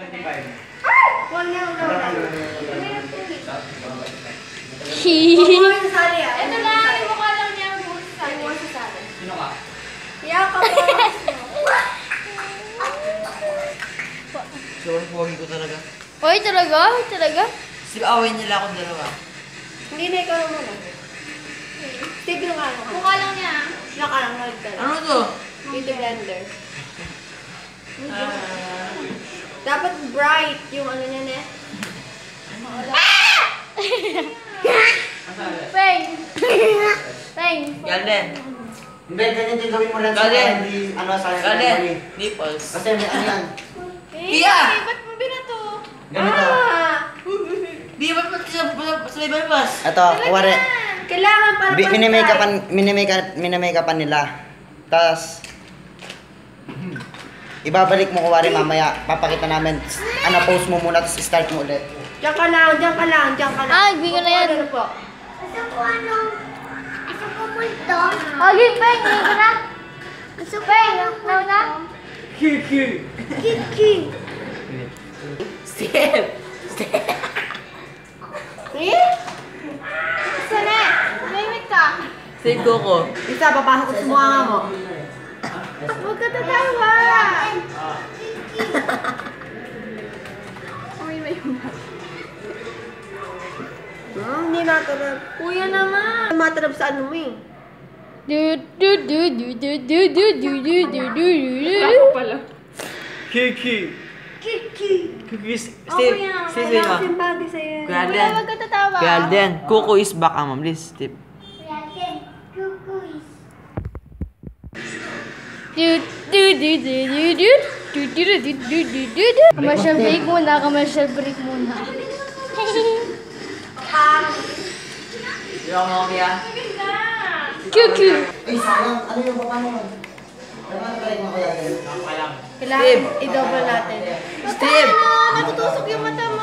Huwag na, huwag na. Ito lang, yung mukha lang niya. Huwag sa sali. Sino ka? Yakap mo. Sure, huwag ko talaga. Hoy, talaga? Talaga? Sige, away nila akong dalawa. Hindi na ikaw naman. Steve yung ano. Mukha lang niya. Nakarangal ka lang. Ano to? Beauty blender. Dapat bright yung ano niya, ne? Peng! Peng! Galden. Hindi, ganyan din gawin mo lang sa Galden. hindi, ano, sa Galden. mali. Nipples. Kasi may ano yan. Tia! Ba't mo binato? Ganito. Di ba sa may bypass? Ito, kuwari. Kailangan para Minimakeupan nila. Tapos, ibabalik mo kuwari mamaya. Papakita namin. Ano, pause mo muna, tapos start mo ulit. Diyan ka lang, diyan ka lang, diyan ka lang. Ay, bigyan na yan. Ano po? Okay, Peng! Hindi ko na. Peng! Now na? Kiki. Steve! Eh? Sana! Mayroon ka. Steve Coco. Isa, papasok ko sa mukha mo. Huwag ka tatawa! Hindi natarap. Kuya naman! Matarap sa ano mo eh. Ako pala. Kiki. Kiki. Kiki. Ako yan. Steve, Kailangan Steve. simpati sa'yo. Kuya, Galden. huwag ka tatawa. Galden. Coco is back, ma'am. Please, Steve. Commercial break muna, commercial break muna. Yung mo kaya? Kiki! Ay, sayang. Ano yung baka mo? Ano try mo kaya din? Kailangan Steve. i-double natin. Steve! Natutusok yung mata mo!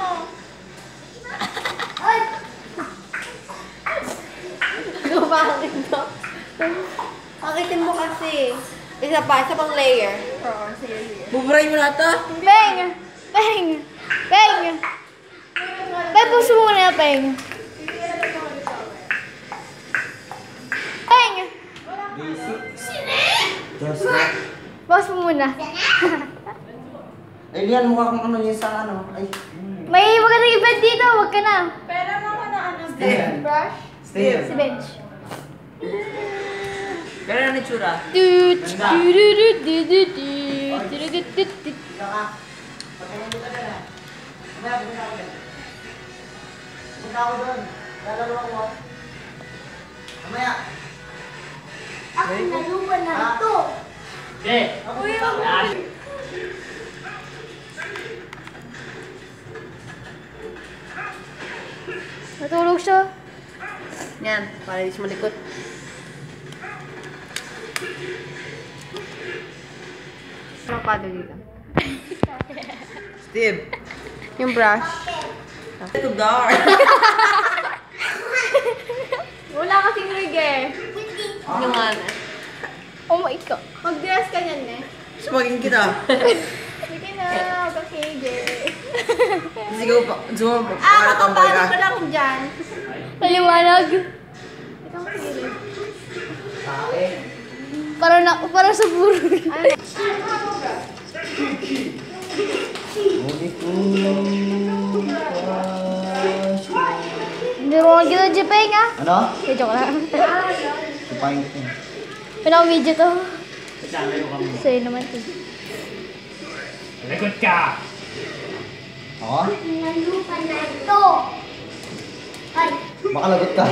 Bakit ito? Pakitin mo kasi. Isa pang layer. Oo, sige. Buburay mo lahat ah! Peng! Peng! Peng! Peng, puso mo muna, Peng. Peng! Just that. Pause mo muna. Ay, Lian, mukha kang ano yun sa ano. Ay. May magandang event dito, wag ka na. Steve. Brush? Steve. Si Bench. Pero ano itsura? Punta ako doon. Lalaro ako. Mamaya. Ako naluban na ito. Natulog siya. Yan, para di siya malikot. Anong pado dito? Steve! Yung brush. Ito dark! Wala kasing rig eh. Yung ano. Oh my God. Mag-dress ka niyan eh. Sumagin kita! Sige na, huwag kang kege. Sigaw pa. Zoom pa. Para kang Kapalo baga. ka lang dyan. Maliwanag. Ikaw mo sige. Para sa burol. Ano? Hindi mo lang gina Jepeng ah. Ano? Okay, joke lang. Supahin ko yun. Pinaka-video to. Sa'yo naman to. Lagot ka! Ako? Nalupan na ito. Ay. Baka lagot ka.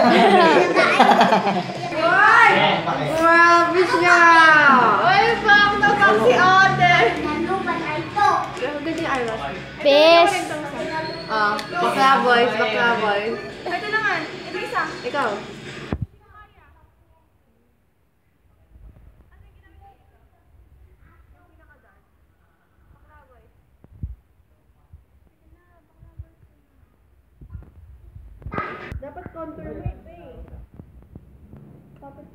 Grabe siya! Ay, bak na bak si Ate! Nalupan na ito. Ganyan yung eyelash. Bes. Bakla boys, bakla boys. Ito naman. Ito isa. Ikaw. Dapat contour mo eh. Dapat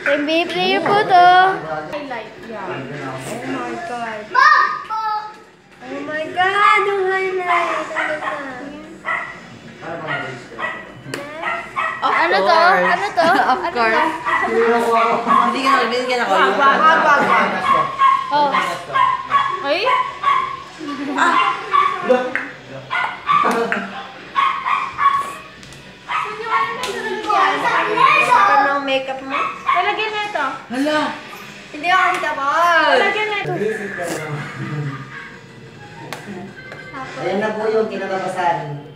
NBA player po to. Highlight. Yeah. Oh my God. Oh my God, yung highlight. Ano to? Ano to? Of course. Hindi ka na ko. Wag. Oh. Ay? Ano ng makeup mo? Talagyan na ito. Hala! Hindi ako comfortable. Talagyan na ito. Ayan na po yung kinatapasan.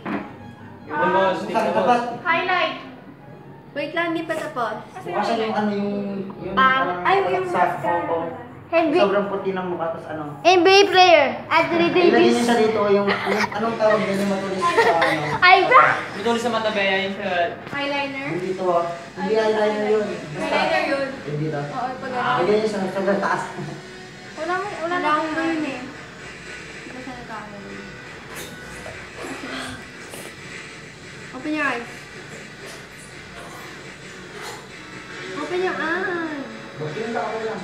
Dapat, Highlight. Wait lang, hindi pa tapos. bukasan yung ano yung Ay, yung sa Hong Kong. Sobrang puti ng mukha, tapos ano. NBA player. Anthony Ilagay niyo Davis. siya dito, yung anong tawag din yung matulis sa ano. Ay, bra. Betul sa mata beya yung sa... eyeliner. Yung dito, hindi eyeliner yun. Basta, Eyeliner yun. yung dito. Oo, pag Ilagay niyo siya sa sobrang taas. wala na akong gawin eh. Basta nagkakaroon. Open your eyes. Open your eyes. Bakit yung tao lang?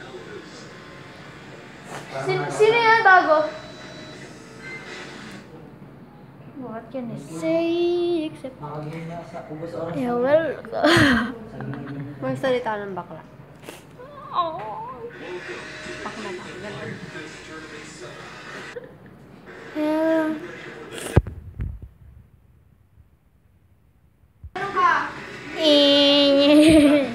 Sino yan bago? What can I say except... Nakagin niya sa ubos oras. Yeah, well... Magsalita ng bakla. Oh. Bakla. Ganun. Yeah. Ano ka? Eh.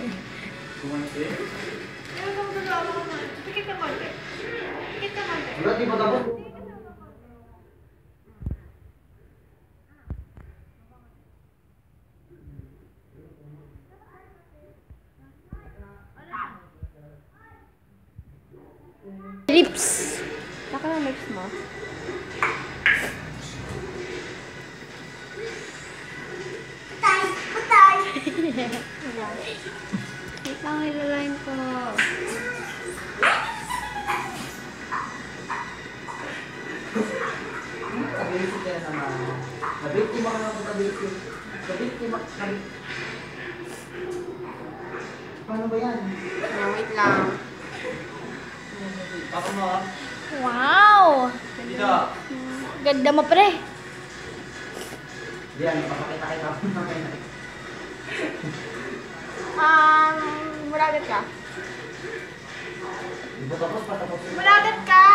Pikit ka konti. Pikit ka konti. Wala, di ba tapos? Lips. Saka ng lips mo. Wait lang, ilalain ko. Stability kaya naman. Nabiktima ka ng stability. Nabiktima. Paano ba yan? Wait lang. Ako mo ah. Wow. Dito. Ganda mo pre. Yan, papakita kita. Mulagat ka. Di ba tapos, patapos. Mulagat ka.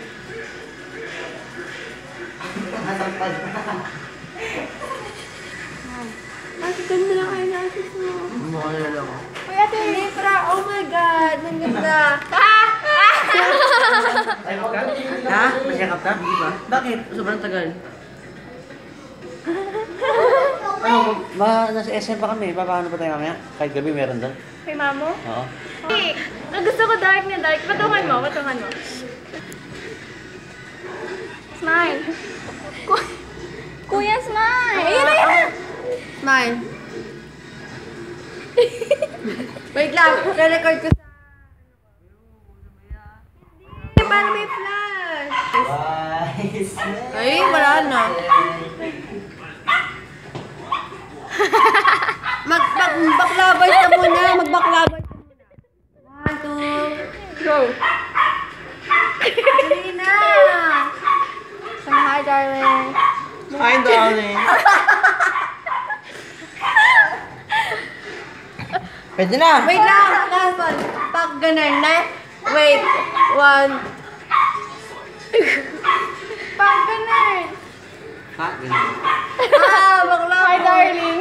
Nasampal. Ang ganda ng eyelashes mo. Mukha na lang ako. Uy, ate, Libra. Oh my God. Ang ganda. Ay, wag ka. Ha? Masyakap na? Di ba? Bakit? Sobrang tagal. Ano, nasa SM pa kami. Paano pa tayo mamaya? Kahit gabi meron doon. Kay mamo? Oo. Hey, gusto ko dark na dark. Patungan mo, patungan mo. Smile. Kuya, smile. Ayun na yan. Smile. Wait lang. Re-record ko sa... Paano may flash? Wise. Ay, wala na. Magbaklabay ka muna. Magbaklabay ka muna. 1, 2, go. Dali na. Say hi, darling. Hi, darling. Pwede na. Wait lang. Last one. Pak ganun na. Wait. 1. Pak ganun. Ha? Ganun. Bakla. Hi, darling.